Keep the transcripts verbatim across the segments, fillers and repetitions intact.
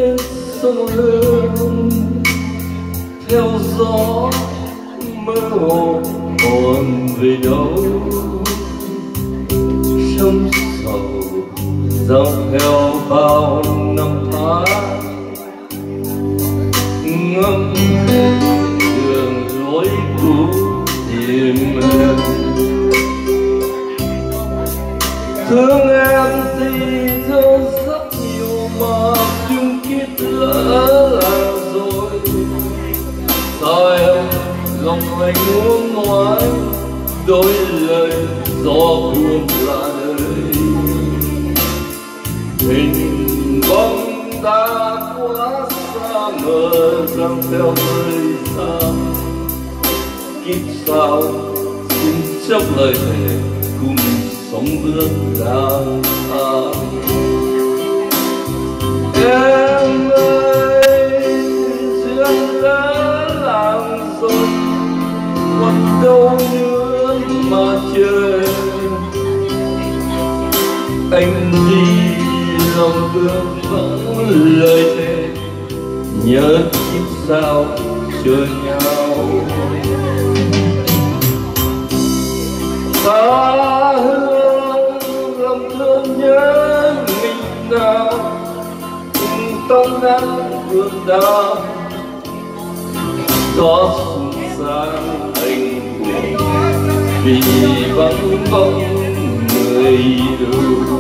bên sông Hương theo gió mơ hồ còn về đâu, sông sầu dọc theo bao năm tháng ngâm đường lối cũ tìm em. Thương em thì thương rất nhiều mà chung kết lỡ làng rồi. Sao em lòng anh muốn nói đôi lời gió buồn là đời. Hình bóng đã quá xa mờ rằng theo thời gian. Kiếp sau xin chấp lời thề cùng sống bước lang thang. Em ơi duyên lỡ làng rồi, còn đâu nữa mà chờ. Anh đi lòng bước vắng lời thề, nhớ kiếp sau chờ nhau. Xa hương lòng thương nhớ mình nào, cùng tông nắng vườn đào. Gió xuân sang anh buồn vì vắng bóng người yêu.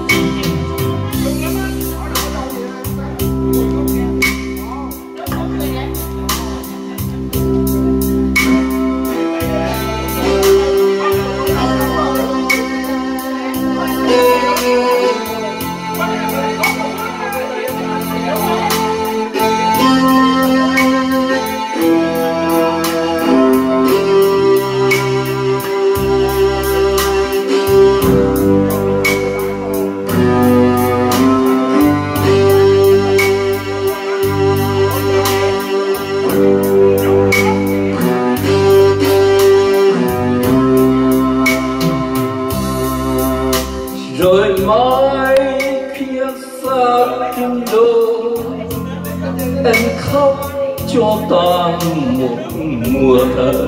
Rồi mai khi xa kinh đô, em khóc cho ta một mùa thơ.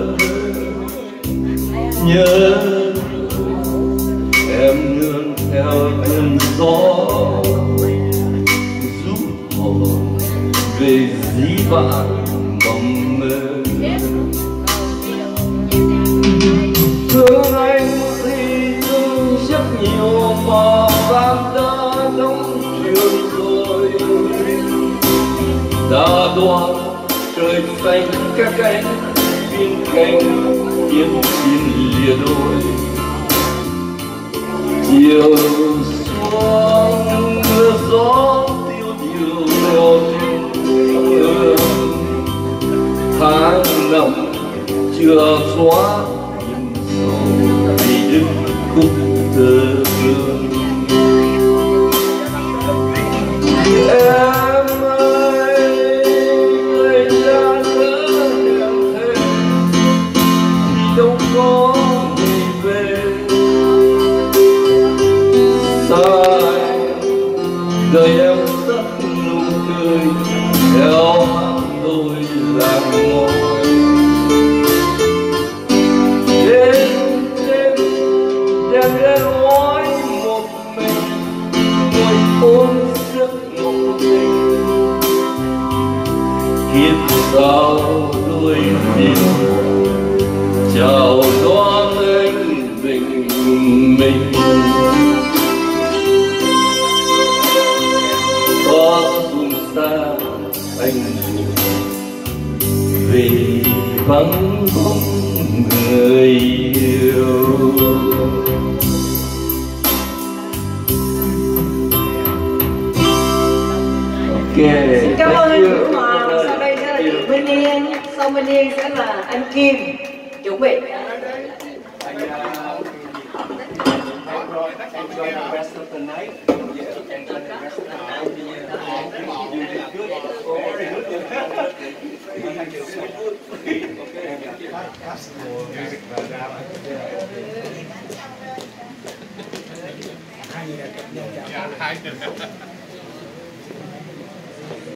Nhớ em nương theo cơn gió, giúp hồn về dĩ vãng mộng mơ. Thương anh thì thương rất nhiều mà vang đã đóng trường rồi. Đã đoan trời xanh các cánh viên cánh tiếng chim lìa đôi. Chiều xuống mưa gió tiêu điều leo trên hương. Tháng năm chưa xóa nhưng sầu vì đứt khúc thơ hương. Em ơi người đã lỡ hẹn thề thì đâu có người về. Sai đời em rất nụ cười theo hát đôi làng môi. Đêm đêm đêm đêm nói một mình ngồi ôm giấc mộng tình. Kiếp sau đôi tình chào đón anh bình minh. Có xuân xa anh buồn vì vắng bóng người yêu. Okay. Xin cảm ơn anh Vũ Hoàng. Sau đây sẽ là chị Minh Yên, sau Minh Yên sẽ là anh Kim. Chuẩn bị. Hai người đẹp nhau chào.